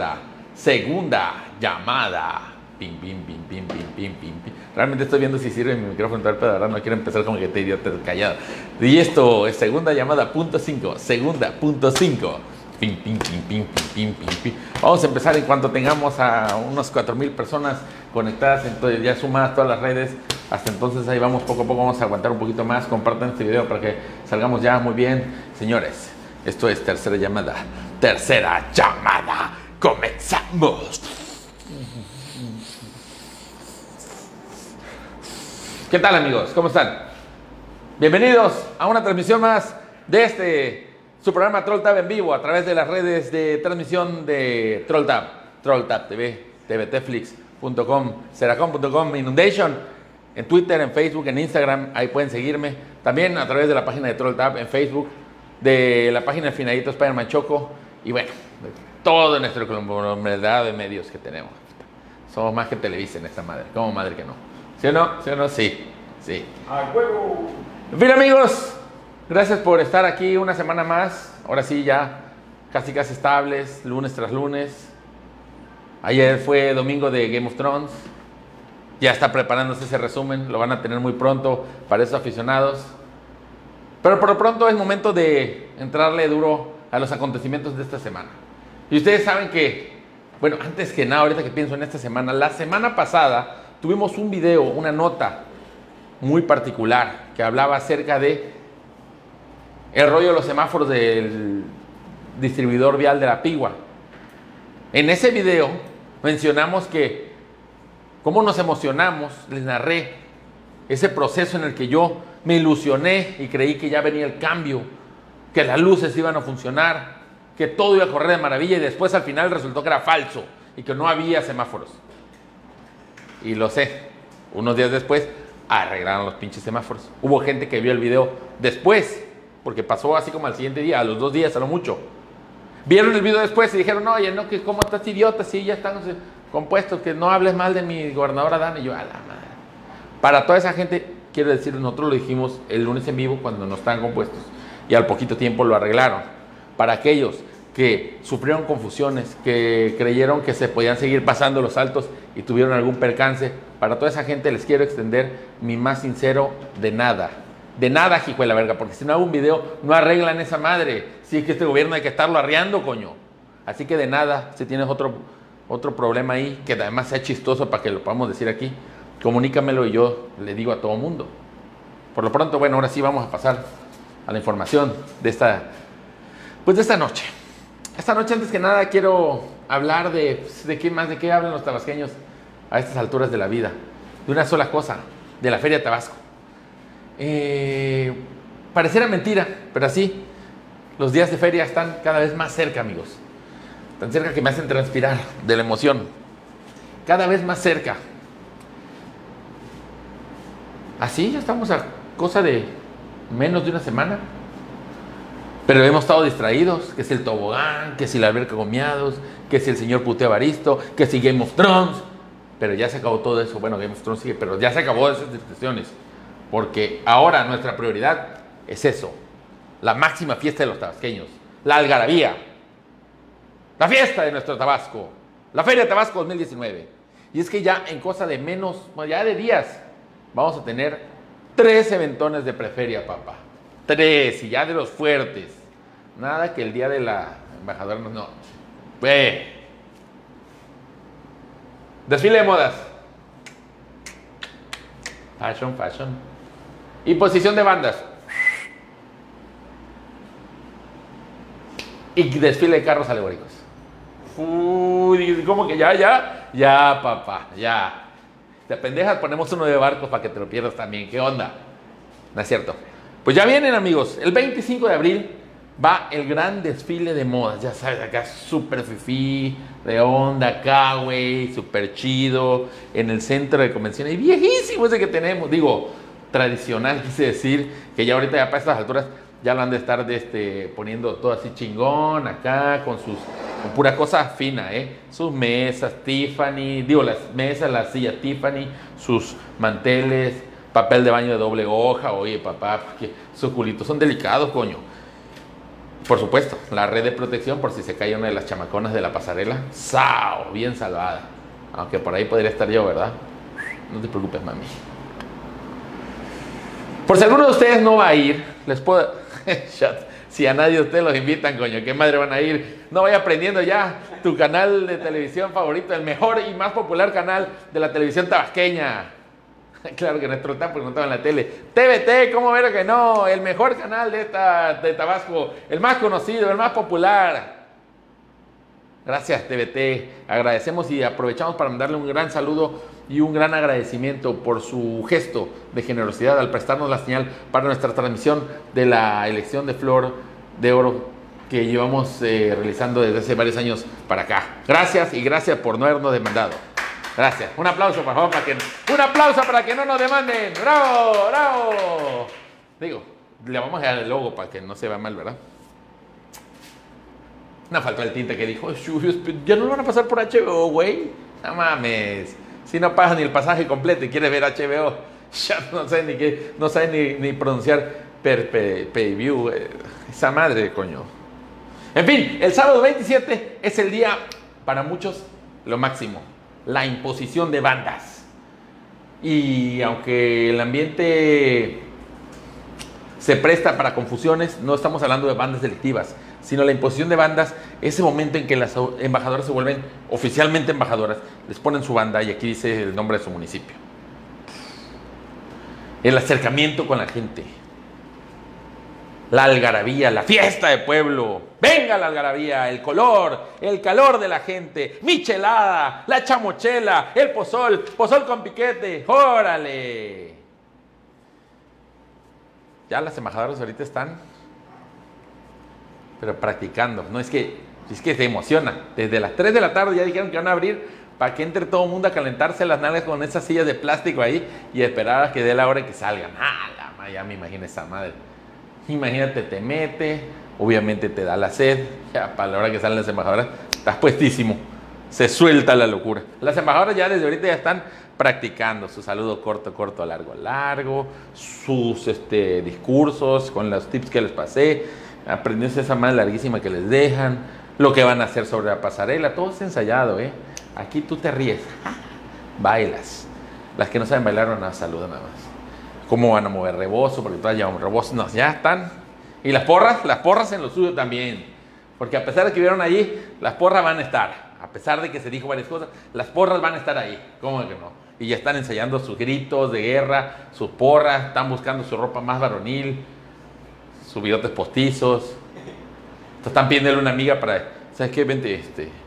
esta segunda llamada. Pim, pim, pim, pim, pim, pim, pim, pim. Realmente estoy viendo si sirve mi micrófono, pero de verdad no quiero empezar como que te idiota callado. Y esto es segunda llamada, punto 5. Segunda, punto 5. Pim, pim, pim, pim, pim, pim, pim, pim. Vamos a empezar en cuanto tengamos a unos 4,000 personas conectadas, entonces ya sumadas todas las redes. Hasta entonces ahí vamos, poco a poco vamos a aguantar un poquito más. Compartan este video para que salgamos ya muy bien. Señores, esto es tercera llamada. Tercera llamada. Comenzamos. ¿Qué tal, amigos? ¿Cómo están? Bienvenidos a una transmisión más de su programa TrollTab en vivo a través de las redes de transmisión de TrollTab, TrollTab TV, tvtflix.com, seracom.com, Inundation, en Twitter, en Facebook, en Instagram, ahí pueden seguirme. También a través de la página de TrollTab en Facebook, de la página de Finadito Spider-Man Choco y bueno, de todo nuestro conglomerado de medios que tenemos. Somos más que Televisa en esta madre, como madre que no. ¿Sí o no? ¿Sí o no? Sí. Sí. ¡A huevo! En fin, amigos, gracias por estar aquí una semana más. Ahora sí, ya casi estables, lunes tras lunes. Ayer fue domingo de Game of Thrones. Ya está preparándose ese resumen. Lo van a tener muy pronto para esos aficionados. Pero por lo pronto es momento de entrarle duro a los acontecimientos de esta semana. Y ustedes saben que, bueno, antes que nada, ahorita que pienso en esta semana, la semana pasada tuvimos un video, una nota muy particular que hablaba acerca de el rollo de los semáforos del distribuidor vial de la Pigua. En ese video mencionamos que cómo nos emocionamos, les narré ese proceso en el que yo me ilusioné y creí que ya venía el cambio, que las luces iban a funcionar, que todo iba a correr de maravilla y después al final resultó que era falso y que no había semáforos. Y lo sé, unos días después arreglaron los pinches semáforos. Hubo gente que vio el video después, porque pasó así como al siguiente día, a los 2 días a lo mucho. Vieron el video después y dijeron, no, oye, no, que cómo estás idiota, sí, ya están compuestos, que no hables mal de mi gobernadora Dana. Y yo, a la madre. Para toda esa gente, quiero decir, nosotros lo dijimos el lunes en vivo cuando no estaban compuestos. Y al poquito tiempo lo arreglaron. Para aquellos que sufrieron confusiones, que creyeron que se podían seguir pasando los saltos y tuvieron algún percance, para toda esa gente les quiero extender mi más sincero de nada, hijo de la verga, porque si no hago un video no arreglan esa madre. Si es que este gobierno hay que estarlo arreando, coño. Así que de nada, si tienes otro problema ahí, que además sea chistoso para que lo podamos decir aquí, comunícamelo y yo le digo a todo mundo. Por lo pronto, bueno, ahora sí vamos a pasar a la información de esta noche. Esta noche, antes que nada, quiero hablar de qué hablan los tabasqueños a estas alturas de la vida. De una sola cosa, de la Feria de Tabasco. Pareciera mentira, pero así, los días de feria están cada vez más cerca, amigos. Tan cerca que me hacen transpirar de la emoción. Cada vez más cerca. Así ya estamos a cosa de menos de una semana. Pero hemos estado distraídos, que si el tobogán, que si la alberca gomeados, que si el señor puteo Evaristo, que si Game of Thrones. Pero ya se acabó todo eso. Bueno, Game of Thrones sigue, pero ya se acabó esas discusiones. Porque ahora nuestra prioridad es eso. La máxima fiesta de los tabasqueños. La algarabía. La fiesta de nuestro Tabasco. La Feria de Tabasco 2019. Y es que ya en cosa de menos, ya de días, vamos a tener 3 eventones de preferia, papá. 3, y ya de los fuertes. Nada que el día de la embajadora no. Desfile de modas. Fashion. Y posición de bandas. Y desfile de carros alegóricos. Uy, ¿cómo que ya? Ya, papá, ya. De pendejas ponemos uno de barcos para que te lo pierdas también. ¿Qué onda? No es cierto. Pues ya vienen, amigos. El 25 de abril va el gran desfile de modas. Ya sabes, acá súper fifí, de onda acá, güey, súper chido, en el centro de convenciones. Y viejísimo ese que tenemos. Digo, tradicional, quise decir, que ya ahorita ya para estas alturas ya lo han de estar poniendo todo así chingón acá, con pura cosa fina, sus mesas Tiffany, digo, las mesas, las sillas Tiffany, sus manteles, papel de baño de doble hoja. Oye, papá, porque esos culitos son delicados, coño. Por supuesto, la red de protección por si se cae una de las chamaconas de la pasarela. ¡Sao! Bien salvada. Aunque por ahí podría estar yo, ¿verdad? No te preocupes, mami. Por si alguno de ustedes no va a ir, les puedo... Si a nadie de ustedes los invitan, coño, ¿qué madre van a ir? No vaya aprendiendo ya tu canal de televisión favorito, el mejor y más popular canal de la televisión tabasqueña. Claro que no es Trotán porque no estaba en la tele. TVT, ¿cómo ver que no? El mejor canal de Tabasco, el más conocido, el más popular. Gracias, TVT. Agradecemos y aprovechamos para mandarle un gran saludo y un gran agradecimiento por su gesto de generosidad al prestarnos la señal para nuestra transmisión de la elección de Flor de Oro que llevamos realizando desde hace varios años para acá. Gracias y gracias por no habernos demandado. Gracias. Un aplauso, por favor, un aplauso para que no nos demanden. ¡Bravo! ¡Bravo! Digo, le vamos a dar el logo para que no se vea mal, ¿verdad? No faltó el tinte que dijo, ya no lo van a pasar por HBO, güey. No mames. Si no pagas ni el pasaje completo y quieres ver HBO, ya no sabes ni qué, no sabes ni pronunciar pay-view. Esa madre, coño. En fin, el sábado 27 es el día, para muchos, lo máximo. La imposición de bandas. Y aunque el ambiente se presta para confusiones, no estamos hablando de bandas delictivas, sino la imposición de bandas, ese momento en que las embajadoras se vuelven oficialmente embajadoras, les ponen su banda y aquí dice el nombre de su municipio. El acercamiento con la gente. La algarabía, la fiesta de pueblo. Venga la algarabía, el color, el calor de la gente, michelada, la chamochela, el pozol con piquete, ¡órale! Ya las embajadoras ahorita están, pero practicando. No es que se emociona. Desde las 3 de la tarde ya dijeron que van a abrir para que entre todo el mundo a calentarse las nalgas con esas sillas de plástico ahí y esperar a que dé la hora y que salgan. Ya me imagino esa madre. Imagínate, te mete, obviamente te da la sed, ya para la hora que salen las embajadoras, estás puestísimo, se suelta la locura. Las embajadoras ya desde ahorita ya están practicando su saludo corto, largo, sus discursos con los tips que les pasé, aprendiendo esa más larguísima que les dejan, lo que van a hacer sobre la pasarela, todo es ensayado, Aquí tú te ríes, bailas. Las que no saben bailar no saludan nada más. ¿Cómo van a mover rebozo? Porque todas llevan rebozo. No, ya están. Y las porras en lo suyo también. Porque a pesar de que vieron allí, las porras van a estar. A pesar de que se dijo varias cosas, las porras van a estar ahí. ¿Cómo que no? Y ya están ensayando sus gritos de guerra, sus porras, están buscando su ropa más varonil, sus bigotes postizos. Están pidiéndole una amiga para, ¿sabes qué? Vente,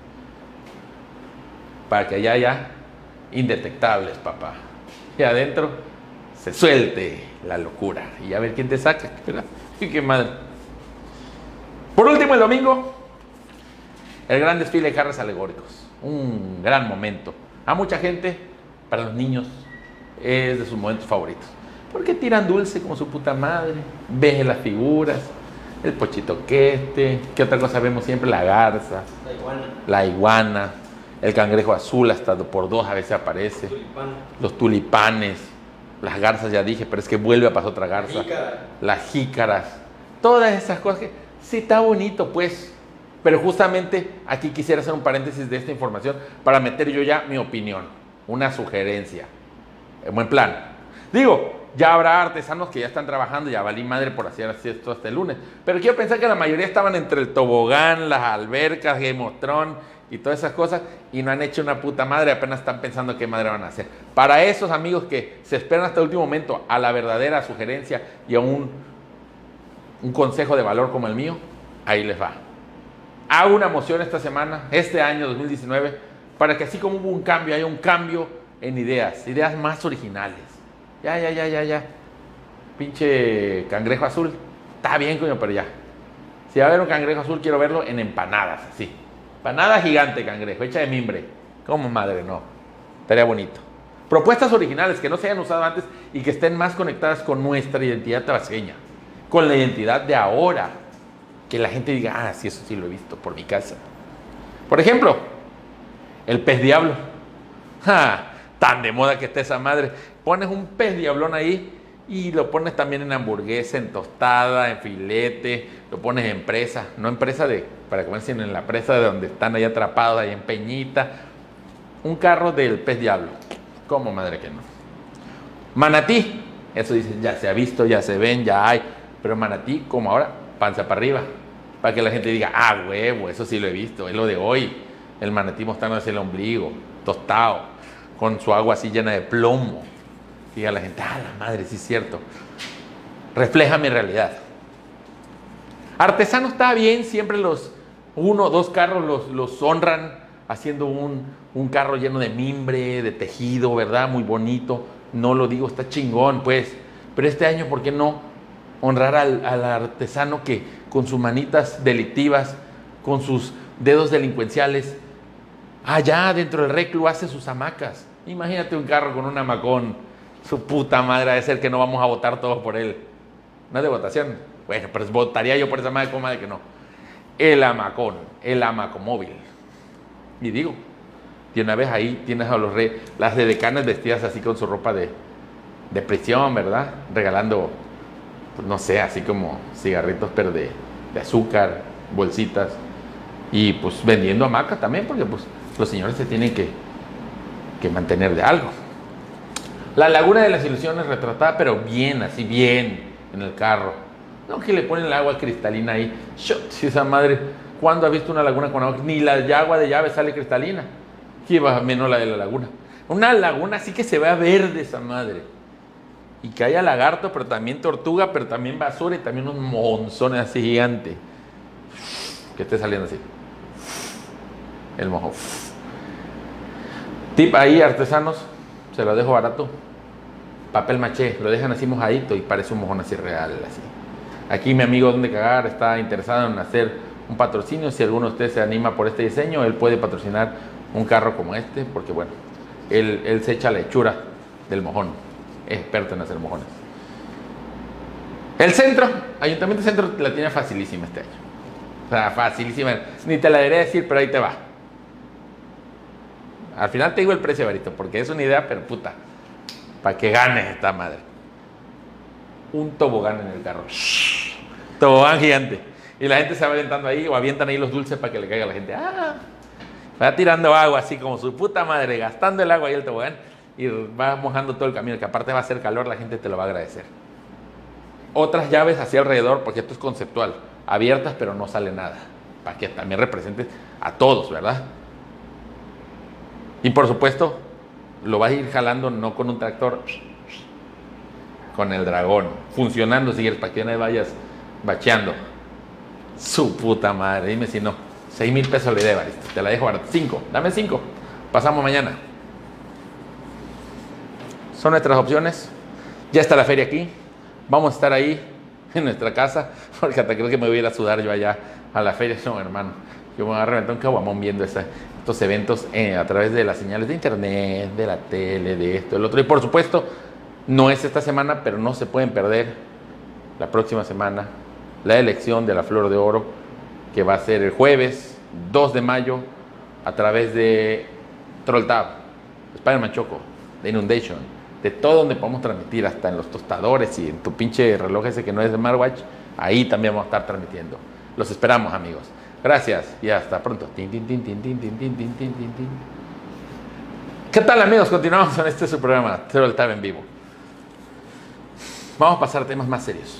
para que allá haya indetectables, papá. Y adentro se suelte la locura y a ver quién te saca, ¿verdad? Y qué madre. Por último, el domingo, el gran desfile de carros alegóricos, un gran momento. A mucha gente, para los niños, es de sus momentos favoritos, porque tiran dulce como su puta madre, ves las figuras, el pochito ¿qué otra cosa vemos siempre? La garza, la iguana, el cangrejo azul hasta por 2 a veces aparece, los tulipanes. Las garzas ya dije, pero es que vuelve a pasar otra garza. Las jícaras. Todas esas cosas que sí está bonito, pues. Pero justamente aquí quisiera hacer un paréntesis de esta información para meter yo ya mi opinión. Una sugerencia. En buen plan. Digo, ya habrá artesanos que ya están trabajando, ya valí madre por hacer así esto hasta el lunes. Pero quiero pensar que la mayoría estaban entre el tobogán, las albercas, Game of Thrones y todas esas cosas y no han hecho una puta madre, apenas están pensando qué madre van a hacer. Para esos amigos que se esperan hasta el último momento a la verdadera sugerencia y a un consejo de valor como el mío, ahí les va. Hago una moción esta semana, este año 2019, para que así como hubo un cambio, haya un cambio en ideas más originales. Ya. Pinche cangrejo azul, está bien, coño, pero ya. Si va a haber un cangrejo azul, quiero verlo en empanadas, así. Empanada gigante, cangrejo, hecha de mimbre. ¿Cómo madre? No. Estaría bonito. Propuestas originales que no se hayan usado antes y que estén más conectadas con nuestra identidad tabasqueña. Con la identidad de ahora. Que la gente diga, sí, eso sí lo he visto por mi casa. Por ejemplo, el pez diablo. Tan de moda que está esa madre. Pones un pez diablón ahí Y lo pones también en hamburguesa, en tostada, en filete, lo pones en presa, no en presa para comer, sino en la presa de donde están ahí atrapados, ahí en Peñita. Un carro del pez diablo. ¿Cómo madre que no? Manatí, eso dicen, ya se ha visto, ya se ven, ya hay. Pero manatí, como ahora, panza para arriba. Para que la gente diga, ah, huevo, eso sí lo he visto, es lo de hoy. El manatí mostrándose el ombligo, tostado, con su agua así llena de plomo. Diga la gente, ah, la madre, sí es cierto. Refleja mi realidad. Artesano está bien, siempre los 1 o 2 carros los honran haciendo un carro lleno de mimbre, de tejido, ¿verdad? Muy bonito. No lo digo, está chingón, pues. Pero este año, ¿por qué no honrar al artesano que con sus manitas delictivas, con sus dedos delincuenciales, allá dentro del reclu hace sus hamacas? Imagínate un carro con un hamacón. Su puta madre, debe ser que no vamos a votar todos por él. No es de votación. Bueno, pero votaría yo por esa madre, como madre que no. El hamacón, el hamacomóvil. Y digo, de una vez ahí tienes a las decanas vestidas así con su ropa de prisión, ¿verdad? Regalando, pues no sé, así como cigarritos, pero de azúcar, bolsitas. Y pues vendiendo hamacas también, porque pues los señores se tienen que mantener de algo. La Laguna de las Ilusiones retratada, pero bien, así bien, en el carro. No que le ponen el agua cristalina ahí. Si esa madre, ¿cuándo has visto una laguna con agua? Ni la agua de llave sale cristalina. ¿Qué va menos la de la laguna? Una laguna así que se vea verde esa madre. Y que haya lagarto, pero también tortuga, pero también basura y también unos monzones así gigantes. Que esté saliendo así. El mojo. Tip ahí, artesanos, se lo dejo barato. Papel maché, lo dejan así mojadito y parece un mojón así real, así. Aquí mi amigo Donde Cagar está interesado en hacer un patrocinio. Si alguno de ustedes se anima por este diseño, él puede patrocinar un carro como este, porque bueno, él se echa la hechura del mojón, es experto en hacer mojones. El centro, Ayuntamiento Centro, la tiene facilísima este año. O sea, facilísima, ni te la debería decir, pero ahí te va. Al final te digo el precio, Barito, porque es una idea, pero puta, para que ganes esta madre. Un tobogán en el carro. Tobogán gigante. Y la gente se va aventando ahí, o avientan ahí los dulces para que le caiga a la gente. Va tirando agua así como su puta madre, gastando el agua ahí el tobogán, y va mojando todo el camino, que aparte va a hacer calor, la gente te lo va a agradecer. Otras llaves hacia alrededor, porque esto es conceptual, abiertas pero no sale nada, para que también represente a todos, ¿verdad? Y por supuesto, lo vas a ir jalando no con un tractor, con el dragón, funcionando, si quieres, para que no vayas bacheando. Su puta madre, dime si no. 6,000 pesos la idea, Barista. Te la dejo ahora. 5, dame 5. Pasamos mañana. Son nuestras opciones. Ya está la feria aquí. Vamos a estar ahí en nuestra casa, porque hasta creo que me voy a ir a sudar yo allá a la feria. No, hermano. Yo me voy a reventar un caguamón viendo estos eventos a través de las señales de internet, de la tele, de esto, del otro. Y por supuesto, no es esta semana, pero no se pueden perder la próxima semana la elección de la Flor de Oro, que va a ser el jueves 2 de mayo a través de Trolltab, Spider-Man Choco, de Inundation, de todo donde podemos transmitir, hasta en los tostadores y en tu pinche reloj ese que no es de smartwatch, ahí también vamos a estar transmitiendo. Los esperamos, amigos. Gracias y hasta pronto. ¿Qué tal, amigos? Continuamos en este su programa, Trolltab en vivo. Vamos a pasar a temas más serios.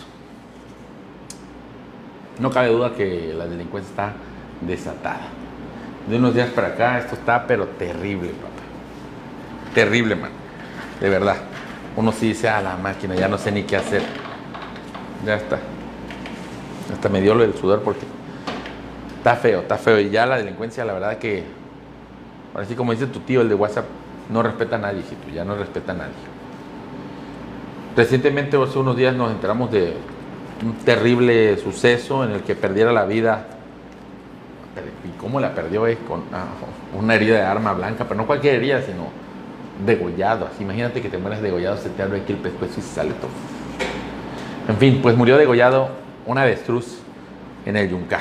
No cabe duda que la delincuencia está desatada. De unos días para acá esto está pero terrible, papá. Terrible, man. De verdad. Uno sí dice, a la máquina, ya no sé ni qué hacer. Ya está. Hasta me dio lo del sudor porque está feo, está feo. Y ya la delincuencia, la verdad que, ahora sí como dice tu tío, el de WhatsApp, no respeta a nadie, hijito, ya no respeta a nadie. Recientemente, hace unos días, nos enteramos de un terrible suceso en el que perdiera la vida. ¿Y cómo la perdió? Con una herida de arma blanca, pero no cualquier herida, sino degollado. Así, imagínate que te mueres degollado, se te abre aquí el pescuezo y se sale todo. En fin, pues murió degollado un avestruz en el Yunca.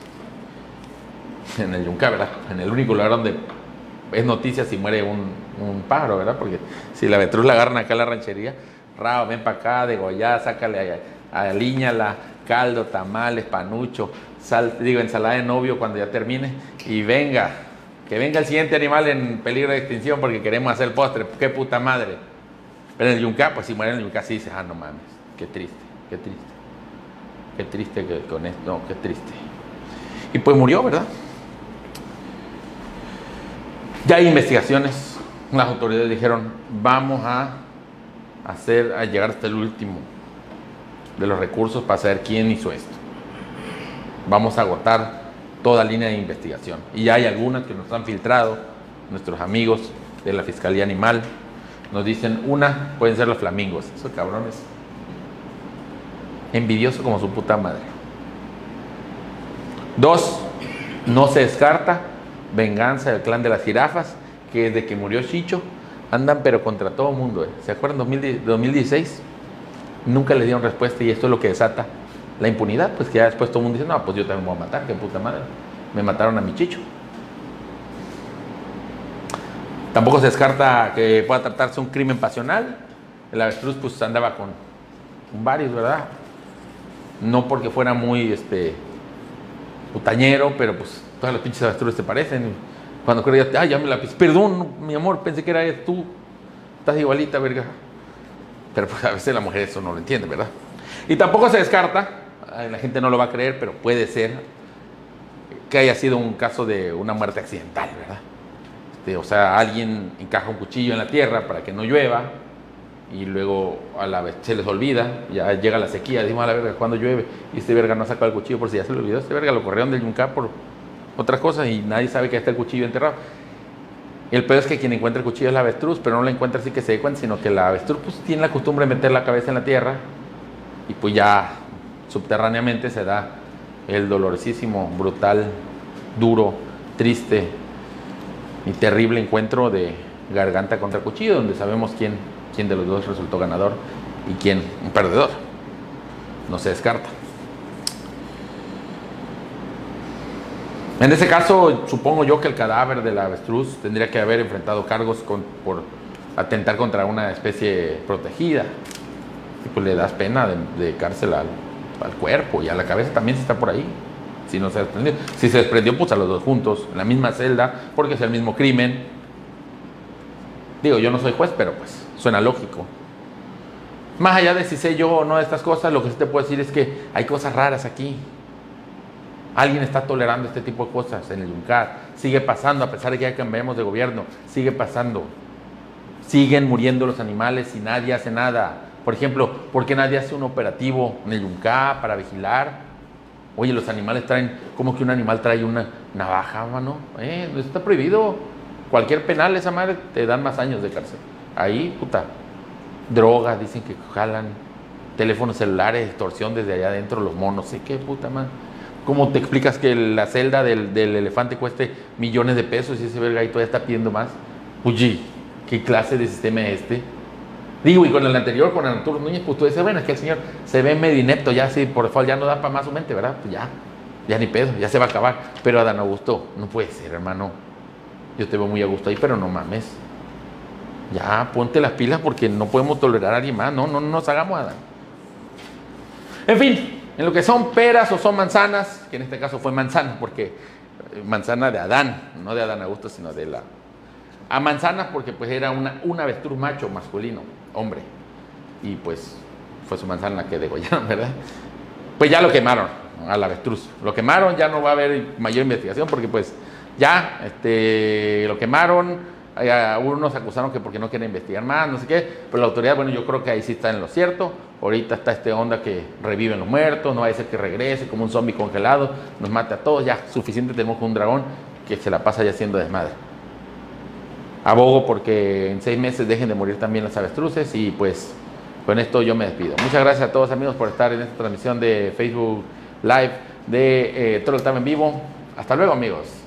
En el Yunca, ¿verdad? En el único lugar donde es noticia si muere un pájaro, ¿verdad? Porque si la avestruz la agarran acá en la ranchería, Rao, ven para acá, degollá, sácale, alíñala, caldo, tamales, panucho, ensalada de novio cuando ya termine. Y venga, que venga el siguiente animal en peligro de extinción porque queremos hacer el postre. ¡Qué puta madre! Pero en el yunca, pues si muere en el yunca, sí dices, no mames, qué triste, qué triste. Qué triste que con esto, no, qué triste. Y pues murió, ¿verdad? Ya hay investigaciones. Las autoridades dijeron, vamos a llegar hasta el último de los recursos para saber quién hizo esto. Vamos a agotar toda línea de investigación. Y ya hay algunas que nos han filtrado, nuestros amigos de la Fiscalía Animal, nos dicen, pueden ser los flamingos. Esos cabrones, envidioso como su puta madre. 2, no se descarta venganza del clan de las jirafas, que desde que murió Chicho andan pero contra todo el mundo. ¿Se acuerdan? 2016 nunca le dieron respuesta y esto es lo que desata la impunidad, pues que ya después todo el mundo dice, no, pues yo también me voy a matar, qué puta madre, me mataron a mi Chicho. Tampoco se descarta que pueda tratarse un crimen pasional. El avestruz pues andaba con varios, ¿verdad? No porque fuera muy putañero, pero pues todas las pinches avestruces te parecen. Cuando creo ya me la pisé. Perdón, mi amor, pensé que era tú. Estás igualita, verga. Pero pues a veces la mujer eso no lo entiende, ¿verdad? Y tampoco se descarta, la gente no lo va a creer, pero puede ser que haya sido un caso de una muerte accidental, ¿verdad? O sea, alguien encaja un cuchillo en la tierra para que no llueva y luego a la vez se les olvida, ya llega la sequía, decimos a la verga, cuando llueve, y este verga no ha sacado el cuchillo por si ya se le olvidó, este verga lo corrieron del yunca por otras cosas y nadie sabe que está el cuchillo enterrado. El peor es que quien encuentra el cuchillo es la avestruz, pero no lo encuentra así que se dé cuenta, sino que la avestruz pues tiene la costumbre de meter la cabeza en la tierra y pues ya subterráneamente se da el dolorosísimo, brutal, duro, triste y terrible encuentro de garganta contra cuchillo, donde sabemos quién de los dos resultó ganador y quién un perdedor. No se descarta. En ese caso, supongo yo que el cadáver del avestruz tendría que haber enfrentado cargos por atentar contra una especie protegida. Y pues le das pena de cárcel al cuerpo y a la cabeza también si está por ahí. Si no se desprendió. Si se desprendió, pues a los dos juntos, en la misma celda, porque es el mismo crimen. Digo, yo no soy juez, pero pues suena lógico. Más allá de si sé yo o no de estas cosas, lo que sí te puedo decir es que hay cosas raras aquí. Alguien está tolerando este tipo de cosas en el Yuncar. Sigue pasando, a pesar de que ya cambiamos de gobierno. Sigue pasando. Siguen muriendo los animales y nadie hace nada. Por ejemplo, ¿por qué nadie hace un operativo en el Yuncar para vigilar? Oye, los animales traen, ¿cómo que un animal trae una navaja, mano? Está prohibido. Cualquier penal, esa madre, te dan más años de cárcel. Ahí, puta. Drogas, dicen que jalan. Teléfonos celulares, extorsión desde allá adentro, los monos. ¿Sí qué puta madre? ¿Cómo te explicas que la celda del elefante cueste millones de pesos y ese verga ahí todavía está pidiendo más? Oye, ¿qué clase de sistema es este? Digo, y con el anterior, con Arturo Núñez, pues tú dices, bueno, es que el señor se ve medio inepto, ya sí, por default ya no da para más su mente, ¿verdad? Pues ya ni pedo, ya se va a acabar. Pero Adán Augusto, no puede ser, hermano. Yo te veo muy a gusto ahí, pero no mames. Ya, ponte las pilas porque no podemos tolerar a alguien más. No nos hagamos, Adán. En fin, en lo que son peras o son manzanas, que en este caso fue manzana, porque manzana de Adán, no de Adán Augusto, sino de la... A manzanas porque pues era un avestruz macho, masculino, hombre. Y pues fue su manzana la que degollaron, ¿verdad? Pues ya lo quemaron al avestruz. Lo quemaron, ya no va a haber mayor investigación porque pues ya lo quemaron. Unos acusaron que porque no quieren investigar más, no sé qué, pero la autoridad, bueno, yo creo que ahí sí está en lo cierto. Ahorita está onda que reviven los muertos, no va a ser que regrese como un zombie congelado, nos mate a todos, ya suficiente tenemos con un dragón que se la pasa ya haciendo desmadre. Abogo porque en 6 meses dejen de morir también las avestruces y pues con esto yo me despido. Muchas gracias a todos amigos por estar en esta transmisión de Facebook Live de Troll Time en vivo. Hasta luego amigos.